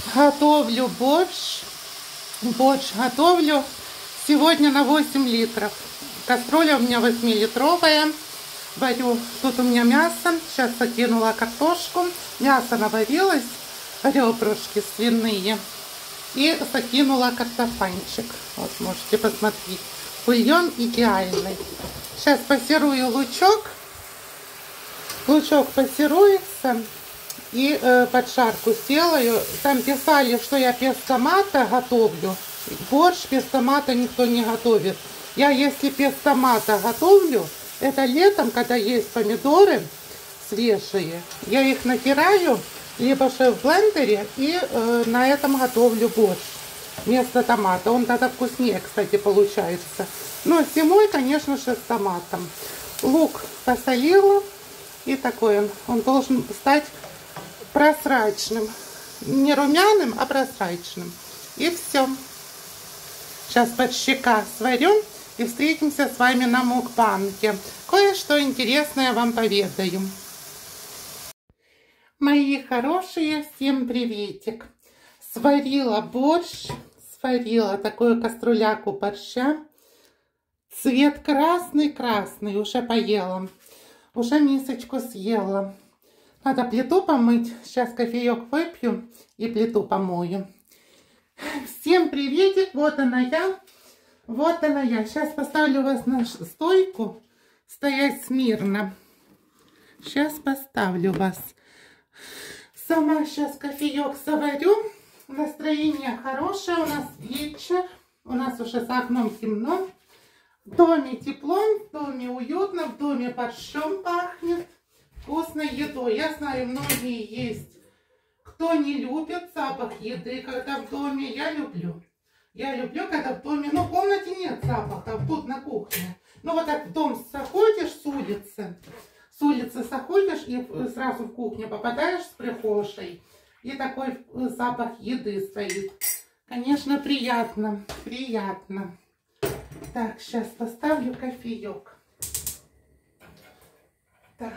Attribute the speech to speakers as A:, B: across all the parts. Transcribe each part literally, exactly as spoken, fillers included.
A: Готовлю борщ. Борщ готовлю сегодня на восемь литров. Кастрюля у меня восьмилитровая. Варю. Тут у меня мясо. Сейчас закинула картошку. Мясо наварилось. Ребрышки свиные. И закинула картофанчик. Вот можете посмотреть. Бульон идеальный. Сейчас пассерую лучок. Лучок пассеруется. И э, поджарку сделаю. Там писали, что я без томата готовлю. Борщ без томата никто не готовит. Я если без томата готовлю, это летом, когда есть помидоры свежие, я их натираю, либо же в блендере, и э, на этом готовлю борщ вместо томата. Он тогда вкуснее, кстати, получается. Но зимой, конечно же, с томатом. Лук посолила, и такой он, он должен стать прозрачным. Не румяным, а прозрачным. И все. Сейчас под щека сварю и встретимся с вами на мукбанге. Кое-что интересное вам поведаю. Мои хорошие, всем приветик. Сварила борщ. Сварила такую кастрюляку борща. Цвет красный-красный. Уже поела. Уже мисочку съела. Надо плиту помыть. Сейчас кофеек выпью и плиту помою. Всем приветик. Вот она я. Вот она я. Сейчас поставлю вас на стойку. Стоять смирно. Сейчас поставлю вас. Сама сейчас кофеек заварю. Настроение хорошее. У нас вечер. У нас уже за окном темно. В доме тепло. В доме уютно. В доме борщом пахнет. Вкусной едой. Я знаю, многие есть, кто не любит запах еды, когда в доме. Я люблю. Я люблю, когда в доме, ну, в комнате нет запаха, тут на кухне. Ну, вот так в дом заходишь с улицы, с улицы заходишь и сразу в кухню попадаешь с прихожей. И такой запах еды стоит. Конечно, приятно, приятно. Так, сейчас поставлю кофеек. Так.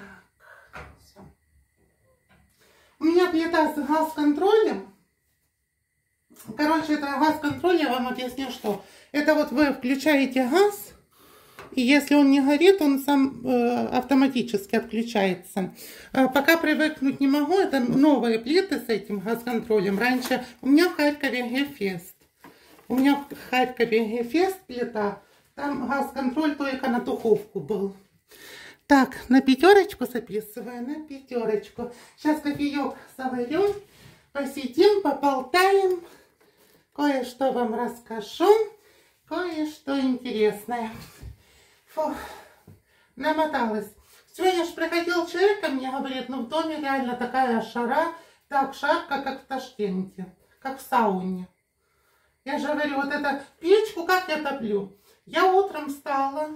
A: У меня плита с газ-контролем. Короче, это газ-контроль, я вам объясню, что. Это вот вы включаете газ, и если он не горит, он сам э, автоматически отключается. Э, пока привыкнуть не могу, это новые плиты с этим газ-контролем. Раньше у меня в Харькове Гефест. У меня в Харькове Гефест плита, там газ-контроль только на духовку был. Так, на пятерочку записываю, на пятерочку. Сейчас кофеек заварю, посидим, поболтаем. Кое-что вам расскажу, кое-что интересное. Фух, намоталась. Сегодня же приходил человек ко мне, говорит, ну в доме реально такая жара, так жарко, как в Ташкенте, как в сауне. Я же говорю, вот эту печку как я топлю? Я утром встала,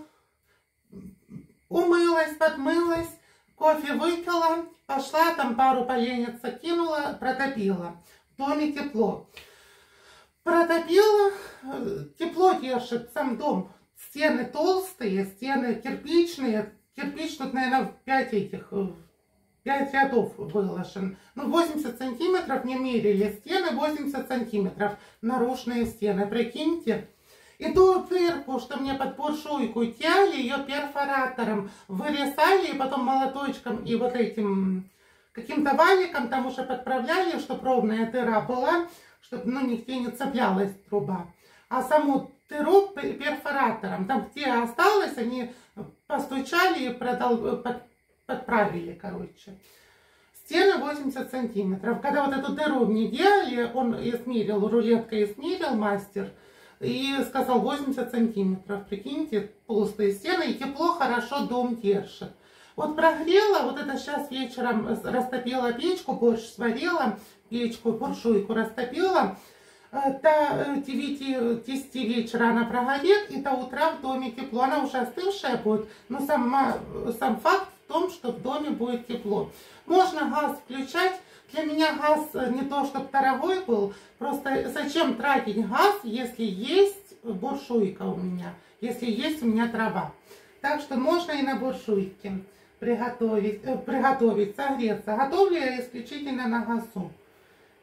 A: умылась, подмылась, кофе выпила, пошла, там пару поленец закинула, протопила. В доме тепло. Протопила, тепло держит сам дом. Стены толстые, стены кирпичные. Кирпич тут, наверное, пять этих, пять рядов выложен. Ну, восемьдесят сантиметров не мерили. Стены восемьдесят сантиметров. Наружные стены, прикиньте. И ту дырку, что мне под буржуйку тяли, ее перфоратором вырезали, и потом молоточком и вот этим каким-то валиком там уже подправляли, чтобы ровная дыра была, чтобы ну, нигде не цеплялась труба. А саму дыру перфоратором, там где осталось, они постучали и продол... под... подправили, короче. Стены восемьдесят сантиметров. Когда вот эту дыру мне делали, он измерил, рулеткой измерил мастер, и сказал восемьдесят сантиметров. Прикиньте, толстые стены, и тепло хорошо дом держит. Вот прогрела, вот это сейчас вечером растопила печку, борщ сварила, печку, буржуйку растопила. До девяти-десяти вечера она прогорит, и до утра в доме тепло. Она уже остывшая будет, но сама, сам факт в том, что в доме будет тепло. Можно газ включать. Для меня газ не то, чтобы дорогой был, просто зачем тратить газ, если есть буржуйка у меня, если есть у меня дрова. Так что можно и на буржуйке приготовить, э, приготовить, согреться. Готовлю я исключительно на газу.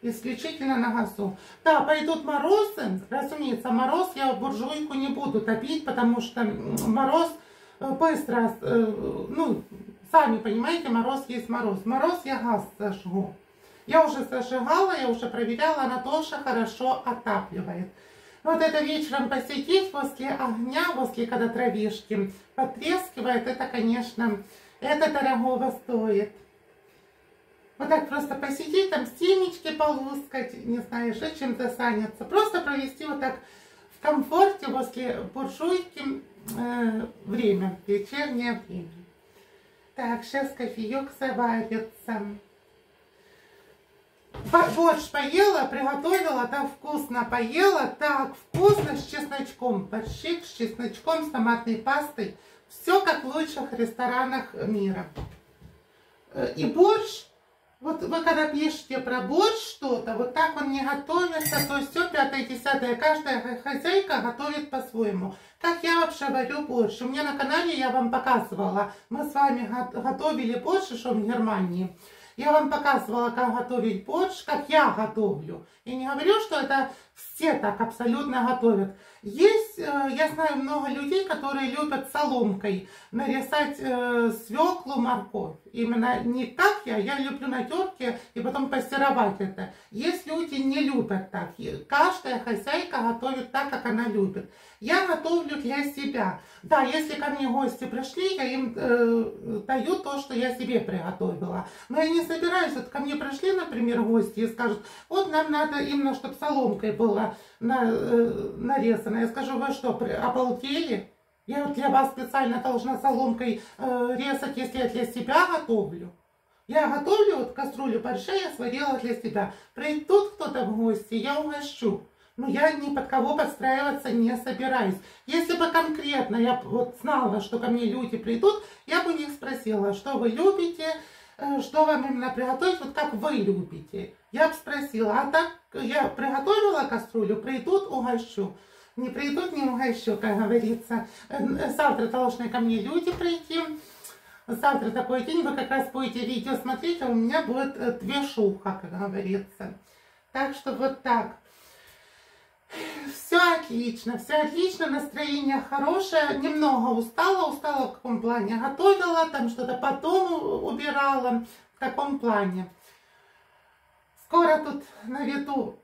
A: исключительно на газу. Да, пойдут морозы, разумеется, мороз я буржуйку не буду топить, потому что мороз быстро, ну, сами понимаете, мороз есть мороз. Мороз я газ зажгу. Я уже зажигала, я уже проверяла, она тоже хорошо отапливает. Вот это вечером посидеть возле огня, возле когда травишки потрескивает, это, конечно, это дорогого стоит. Вот так просто посидеть, там семечки полускать, не знаю, еще чем-то заняться. Просто провести вот так в комфорте возле буржуйки э, время, вечернее время. Так, сейчас кофеек заварится. Борщ поела, приготовила, так вкусно поела, так вкусно с чесночком. Борщик с чесночком, с томатной пастой. Все как в лучших ресторанах мира. И борщ, вот вы когда пишете про борщ что-то, вот так он не готовится, то есть все пятое, десятое, каждая хозяйка готовит по-своему. Как я вообще варю борщ? У меня на канале я вам показывала, мы с вами готовили борщ еще в Германии. Я вам показывала, как готовить борщ, как я готовлю. И не говорю, что это все так абсолютно готовят. Есть, я знаю, много людей, которые любят соломкой нарезать э, свеклу, морковь. Именно не как я, я люблю на терке и потом пассеровать это. Есть люди, не любят так. Каждая хозяйка готовит так, как она любит. Я готовлю для себя. Да, если ко мне гости пришли, я им э, даю то, что я себе приготовила. Но я не собираюсь, вот ко мне пришли, например, гости и скажут, вот нам надо именно, чтобы соломкой было на, э, нарезано. Я скажу, вы что, обалдели? Я вот для вас специально должна соломкой э, резать, если я для себя готовлю. Я готовлю вот кастрюлю борща, я сварила для себя. Придут кто-то в гости, я угощу. Но я ни под кого подстраиваться не собираюсь. Если бы конкретно я вот знала, что ко мне люди придут, я бы у них спросила, что вы любите, что вам именно приготовить, вот как вы любите. Я бы спросила, а так я приготовила кастрюлю, придут, угощу. Не придут, не угощу, как говорится. Завтра должны ко мне люди прийти. Завтра такой день, вы как раз будете видео смотреть, а у меня будет движуха, как говорится. Так что вот так. Все отлично, все отлично, настроение хорошее, немного устала, устала в каком плане, готовила, там что-то потом убирала, в каком плане. Скоро тут наведу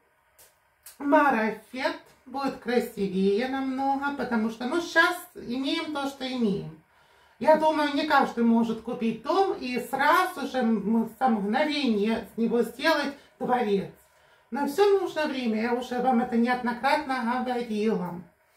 A: марафет, будет красивее намного, потому что, ну, сейчас имеем то, что имеем. Я думаю, не каждый может купить дом и сразу же с мгновения с него сделать дворец. На все нужно время, я уже вам это неоднократно говорила.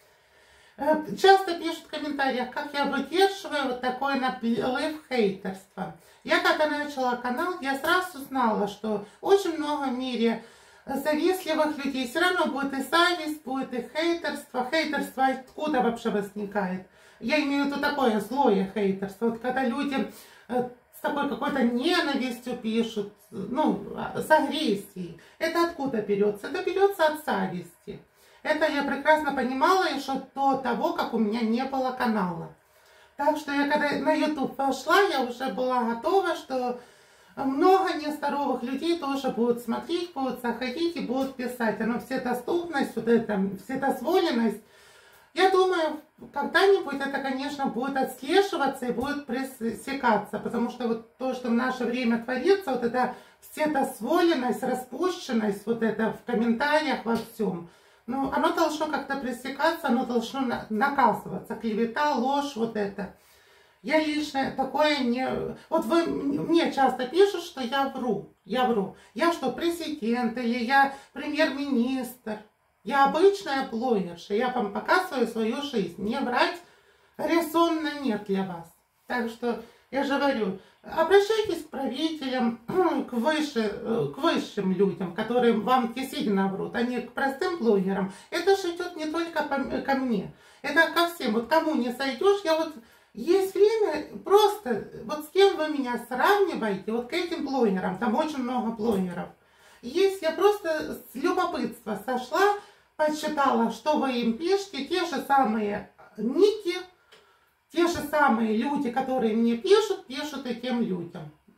A: Часто пишут в комментариях, как я выдерживаю вот такой наплыв хейтерства. Я когда начала канал, я сразу знала, что очень много в мире завистливых людей. Все равно будет и зависть, будет и хейтерство. Хейтерство откуда вообще возникает? Я имею в виду такое злое хейтерство. Вот когда люди с такой какой-то ненавистью пишут, ну, с агрессией. Это откуда берется? Это берется от зависти. Это я прекрасно понимала еще до того, как у меня не было канала. Так что я когда на YouTube пошла, я уже была готова, что много нездоровых людей тоже будут смотреть, будут заходить и будут писать. Оно вседоступность, вот эта вседозволенность. Я думаю, когда-нибудь это, конечно, будет отслеживаться и будет пресекаться, потому что вот то, что в наше время творится, вот эта вседозволенность, распущенность, вот это в комментариях во всем, ну, оно должно как-то пресекаться, оно должно наказываться, клевета, ложь, вот это. Я лично такое не... Вот вы мне часто пишут, что я вру, я вру. Я что, президент или я премьер-министр? Я обычная блогерша, я вам показываю свою жизнь. Не врать резонно нет для вас. Так что я же говорю, обращайтесь к правителям, к, выше, к высшим людям, которые вам действительно врут, а не к простым блогерам. Это же идет не только ко мне, это ко всем. Вот кому не сойдешь, я вот... Есть время, просто, вот с кем вы меня сравниваете, вот к этим блогерам, там очень много блогеров. Есть, я просто с любопытства сошла, почитала, что вы им пишете, те же самые ники, те же самые люди, которые мне пишут, пишут и тем людям.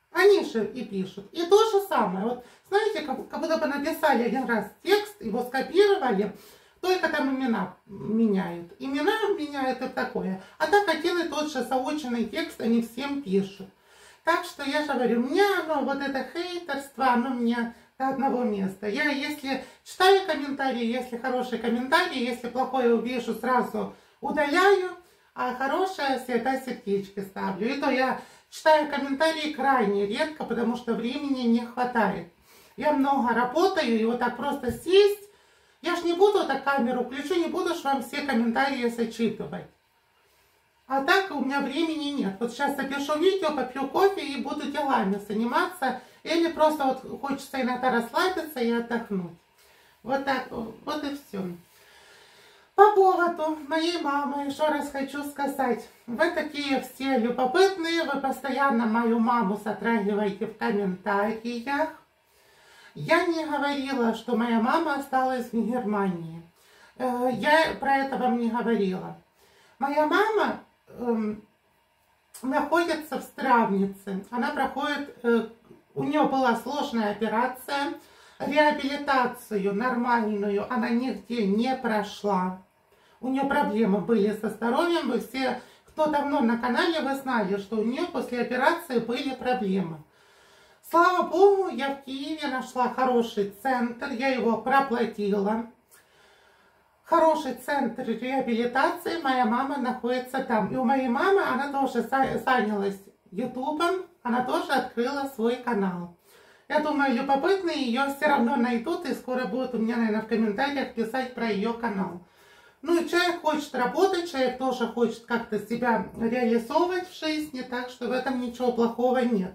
A: Они же и пишут. И то же самое. Вот знаете, как, как будто бы написали один раз текст, его скопировали, только там имена меняют. Имена меняют и такое. А так один и тот же заученный текст они всем пишут. Так что я же говорю, мне оно, вот это хейтерство, оно мне до одного места. Я если читаю комментарии, если хорошие комментарии, если плохое увижу, сразу удаляю, а хорошее всегда сердечки ставлю. И то я читаю комментарии крайне редко, потому что времени не хватает. Я много работаю, и вот так просто сесть, я ж не буду так камеру включу, не буду ж вам все комментарии зачитывать. А так у меня времени нет. Вот сейчас запишу видео, попью кофе и буду делами заниматься. Или просто вот хочется иногда расслабиться и отдохнуть. Вот так, вот и все. По поводу моей мамы еще раз хочу сказать. Вы такие все любопытные, вы постоянно мою маму затрагиваете в комментариях. Я не говорила, что моя мама осталась в Германии. Я про это вам не говорила. Моя мама э, находится в Стравнице. Она проходит, э, у нее была сложная операция, реабилитацию нормальную она нигде не прошла. У нее проблемы были со здоровьем. Вы все, кто давно на канале, вы знали, что у нее после операции были проблемы. Слава Богу, я в Киеве нашла хороший центр, я его проплатила. Хороший центр реабилитации, моя мама находится там. И у моей мамы, она тоже занялась ютубом, она тоже открыла свой канал. Я думаю, любопытные ее все равно найдут, и скоро будут у меня, наверное, в комментариях писать про ее канал. Ну и человек хочет работать, человек тоже хочет как-то себя реализовывать в жизни, так что в этом ничего плохого нет.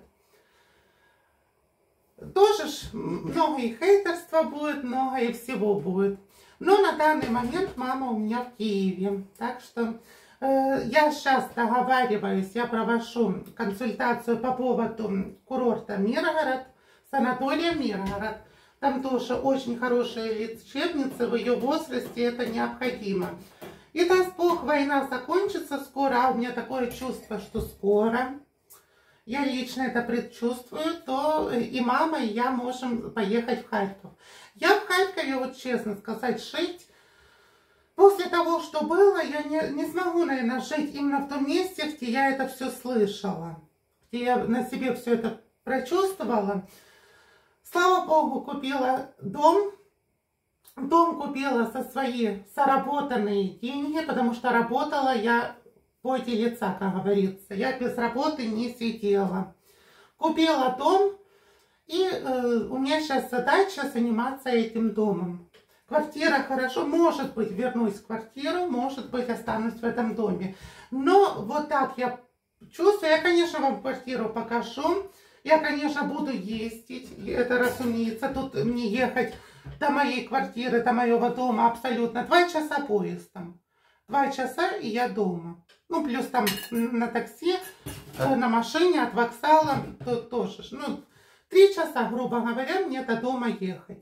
A: Тоже ж много и хейтерства будет, много и всего будет. Но на данный момент мама у меня в Киеве. Так что э, я сейчас договариваюсь, я провожу консультацию по поводу курорта Миргород, санатория Миргород. Там тоже очень хорошая лечебница, в ее возрасте это необходимо. И даст Бог, война закончится скоро, а у меня такое чувство, что скоро. Я лично это предчувствую, то и мама, и я можем поехать в Харьков. Я в Харькове, вот честно сказать, жить, после того, что было, я не, не смогу, наверное, жить именно в том месте, где я это все слышала, где я на себе все это прочувствовала. Слава Богу, купила дом. Дом купила со свои заработанные деньги, потому что работала я в поте лица, как говорится. Я без работы не сидела. Купила дом, и э, у меня сейчас задача заниматься этим домом. Квартира хорошо, может быть, вернусь в квартиру, может быть, останусь в этом доме. Но вот так я чувствую, я, конечно, вам квартиру покажу. Я, конечно, буду ездить, это разумеется, тут мне ехать до моей квартиры, до моего дома абсолютно два часа поездом. Два часа и я дома. Ну, плюс там на такси, на машине от вокзала, тут тоже. Ну, три часа, грубо говоря, мне до дома ехать.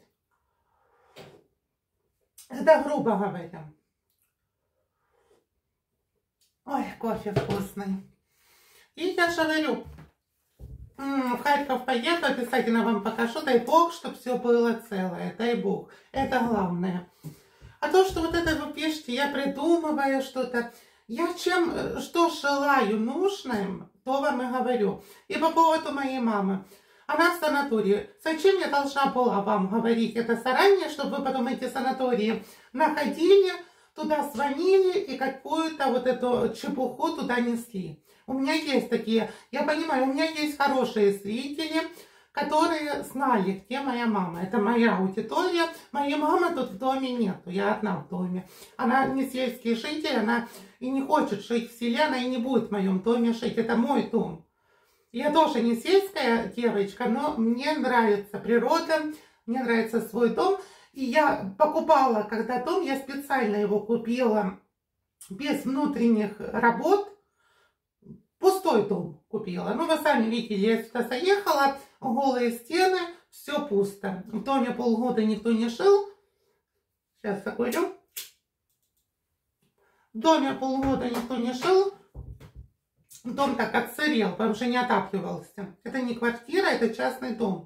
A: Это грубо говоря. Ой, кофе вкусный. И я же говорю, в Харьков поеду, обязательно вам покажу, дай Бог, чтобы все было целое, дай Бог. Это главное. А то, что вот это вы пишете, я придумываю что-то, я чем, что желаю нужным, то вам и говорю. И по поводу моей мамы. Она в санатории. Зачем я должна была вам говорить это заранее, чтобы вы потом эти санатории находили, туда звонили и какую-то вот эту чепуху туда несли. У меня есть такие, я понимаю, у меня есть хорошие зрители, которые знали, где моя мама. Это моя аудитория. Моей мамы тут в доме нету, я одна в доме. Она не сельский житель, она и не хочет жить в селе, она и не будет в моем доме жить. Это мой дом. Я тоже не сельская девочка, но мне нравится природа, мне нравится свой дом. И я покупала, когда дом, я специально его купила без внутренних работ. Пустой дом купила. Ну, вы сами видели, я сюда заехала, голые стены, все пусто. В доме полгода никто не жил. Сейчас закурю. В доме полгода никто не жил. дом так отсырел, потому что не отапливался. Это не квартира, это частный дом.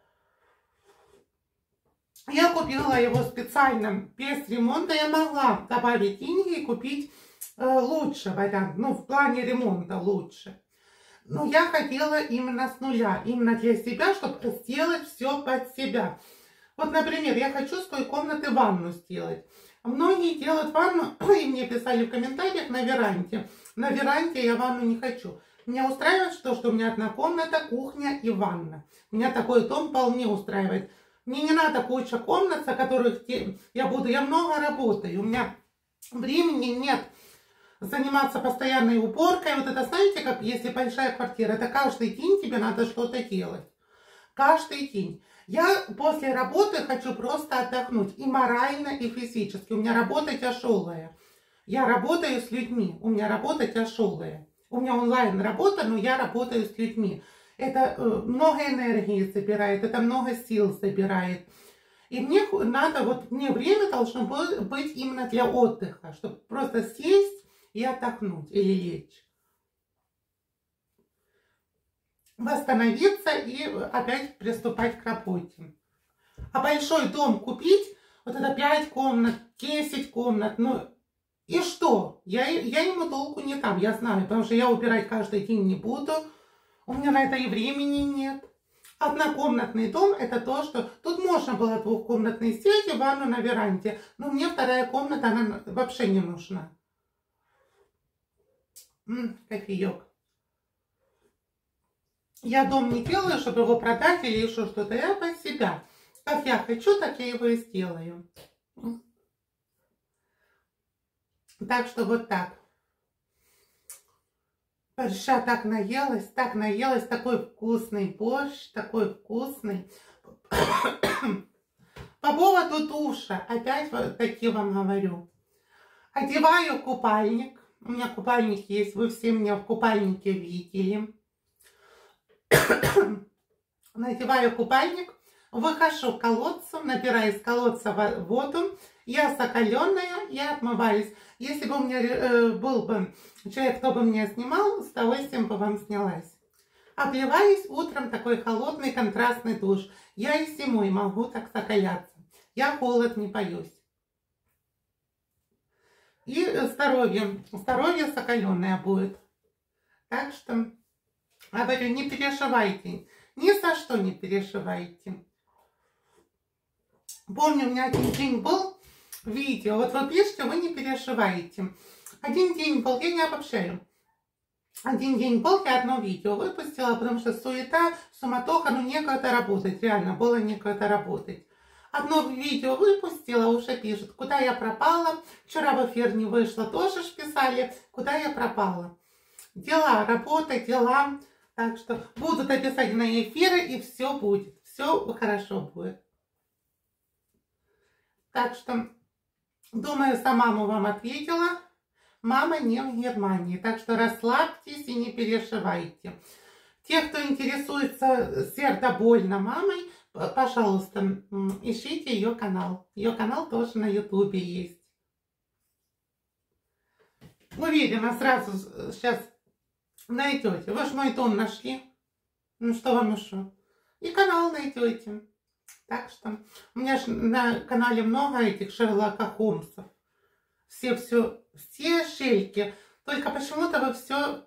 A: Я купила его специально без ремонта. Я могла добавить деньги и купить э, лучше вариант. Ну, в плане ремонта лучше. Но я хотела именно с нуля. Именно для себя, чтобы сделать все под себя. Вот, например, я хочу с той комнаты ванну сделать. Многие делают ванну, и мне писали в комментариях, на веранде. На веранде я ванну не хочу. Меня устраивает то, что у меня одна комната, кухня и ванна. Меня такой дом вполне устраивает. Мне не надо куча комнат, за которых я буду. Я много работаю. У меня времени нет заниматься постоянной уборкой. Вот это, знаете, как если большая квартира, это каждый день тебе надо что-то делать. Каждый день. Я после работы хочу просто отдохнуть. И морально, и физически. У меня работа тяжелая. Я работаю с людьми. У меня работа тяжелая. У меня онлайн работа, но я работаю с людьми. Это э, много энергии забирает, это много сил забирает. И мне надо, вот мне время должно быть именно для отдыха, чтобы просто сесть и отдохнуть или лечь. Восстановиться и опять приступать к работе. А большой дом купить, вот это пять комнат, десять комнат, ну и что? Я, я ему толку не там, я знаю, потому что я убирать каждый день не буду. У меня на это и времени нет. Однокомнатный дом – это то, что... Тут можно было двухкомнатный сделать и ванну на веранде. Но мне вторая комната, она вообще не нужна. М-м, кофеек. Я дом не делаю, чтобы его продать или еще что-то. Я под себя. Как я хочу, так я его и сделаю. Так что вот так. Борща так наелась, так наелась, такой вкусный борщ, такой вкусный. По поводу душа, опять вот таки вам говорю. Одеваю купальник. У меня купальник есть, вы все меня в купальнике видели. Надеваю купальник, выхожу к колодцу, набираю из колодца воду. Я закаленная, я отмываюсь. Если бы у меня э, был бы человек, кто бы меня снимал, с удовольствием бы вам снялась. Обливаюсь утром, такой холодный контрастный душ. Я и зимой могу так закаляться. Я холод не боюсь. И здоровье. Здоровье закаленное будет. Так что, говорю, не переживайте. Ни за что не переживайте. Помню, у меня один день был видео. Вот вы пишете, вы не переживаете. Один день был, я не обобщаю. Один день был, я одно видео выпустила, потому что суета, суматоха, ну некогда работать. Реально, было некогда работать. Одно видео выпустила, уже пишут, куда я пропала. Вчера в эфир не вышла, тоже ж писали, куда я пропала. Дела, работа, дела. Так что будут обязательно эфиры, и все будет. Все хорошо будет. Так что, думаю, за маму вам ответила. Мама не в Германии. Так что расслабьтесь и не переживайте. Те, кто интересуется сердобольно мамой, пожалуйста, ищите ее канал. Ее канал тоже на ютубе есть. Уверена, сразу сейчас найдете. Вы же мой дом нашли. Ну что вам еще? И канал найдете. Так что у меня же на канале много этих Шерлока Холмсов. Все, все, все шельки. Только почему-то вы все,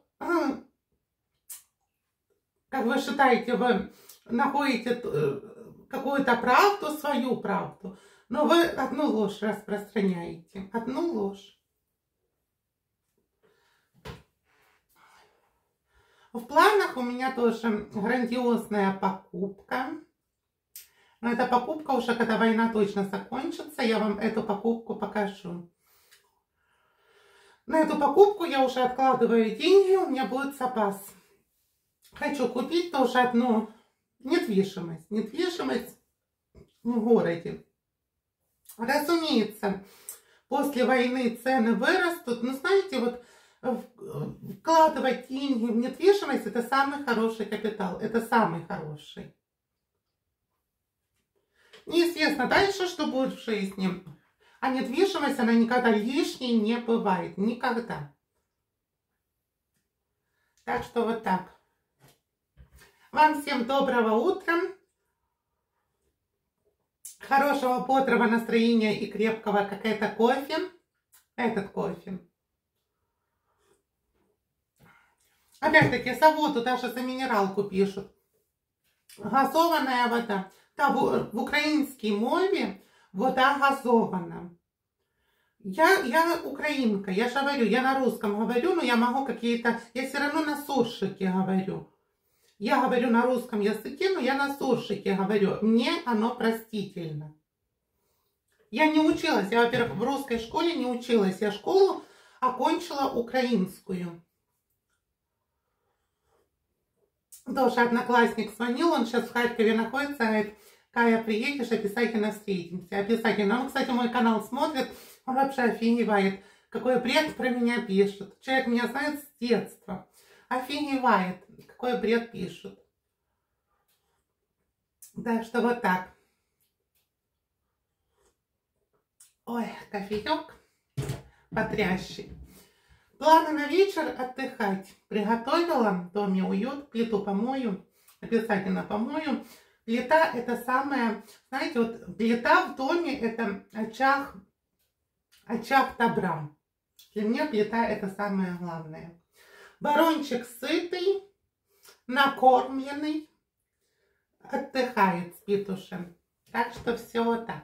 A: как вы считаете, вы находите какую-то правду, свою правду. Но вы одну ложь распространяете. Одну ложь. В планах у меня тоже грандиозная покупка. Но эта покупка уже, когда война точно закончится, я вам эту покупку покажу. На эту покупку я уже откладываю деньги, у меня будет запас. Хочу купить тоже одну недвижимость. Недвижимость в городе. Разумеется, после войны цены вырастут. Но знаете, вот вкладывать деньги в недвижимость — это самый хороший капитал. Это самый хороший. Неизвестно дальше, что будет в жизни. А недвижимость, она никогда лишней не бывает. Никогда. Так что вот так. Вам всем доброго утра. Хорошего, бодрого настроения и крепкого, как это кофе. Этот кофе. Опять-таки, за воду, даже за минералку пишут. Газованная вода. Да, в, в украинской мове вода газована. Я, я украинка, я же говорю, я на русском говорю, но я могу какие-то... Я все равно на суржике говорю. Я говорю на русском языке, но я на суржике говорю. Мне оно простительно. Я не училась, я, во-первых, в русской школе не училась. Я школу окончила украинскую. Тоже одноклассник звонил, он сейчас в Харькове находится, говорит: Кая, приедешь, обязательно встретимся. Обязательно. Он, кстати, мой канал смотрит, он вообще офигевает. Какой бред про меня пишет. Человек меня знает с детства. Офигевает, какой бред пишут. Так что вот так. Ой, кофеек потрясший. Планы на вечер: отдыхать. Приготовила, в доме уют, плиту помою, обязательно помою. Плита — это самое, знаете, вот плита в доме — это очаг, очаг добра. Для меня плита — это самое главное. Барончик сытый, накормленный, отдыхает, спит уже. Так что все вот так.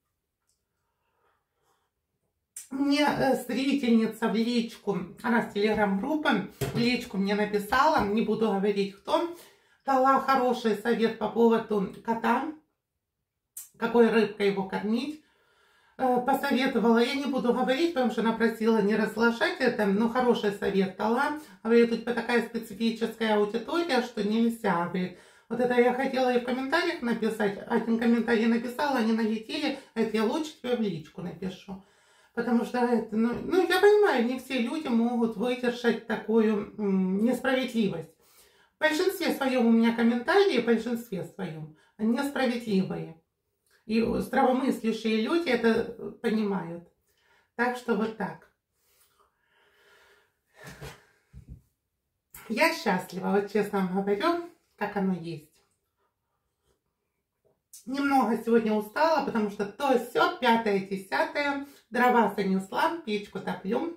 A: Мне зрительница в личку, она с телеграм-группы, в личку мне написала, не буду говорить кто, дала хороший совет по поводу кота, какой рыбкой его кормить. Посоветовала, я не буду говорить, потому что она просила не разглашать это, но хороший совет дала. Говорит, у тебя такая специфическая аудитория, что нельзя. Говорит, вот это я хотела и в комментариях написать, один комментарий написала, они налетели, говорит, я лучше тебе в личку напишу. Потому что, это, ну, ну, я понимаю, не все люди могут выдержать такую м, несправедливость. В большинстве своем у меня комментарии, в большинстве своем, они несправедливые. И здравомыслящие люди это понимают. Так что вот так. Я счастлива, вот честно вам говорю, как оно есть. Немного сегодня устала, потому что то все, пятое, десятое, дрова занесла, печку топлю.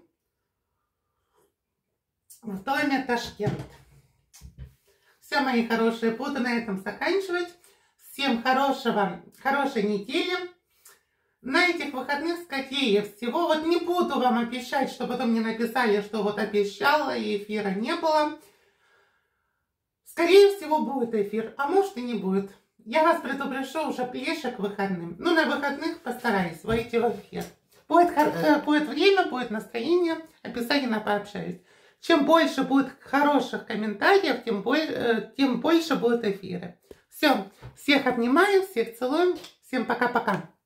A: В доме Ташкент. Все, мои хорошие, буду на этом заканчивать. Всем хорошего, хорошей недели. На этих выходных, скорее всего, вот не буду вам обещать, что потом не написали, что вот обещала и эфира не было. Скорее всего, будет эфир, а может и не будет. Я вас предупрежу уже ближе к выходным. Ну, на выходных постараюсь выйти в эфир. Будет, будет время, будет настроение, обязательно пообщаюсь. Чем больше будет хороших комментариев, тем больше, тем больше будут эфиры. Все, всех обнимаю, всех целую, всем пока-пока.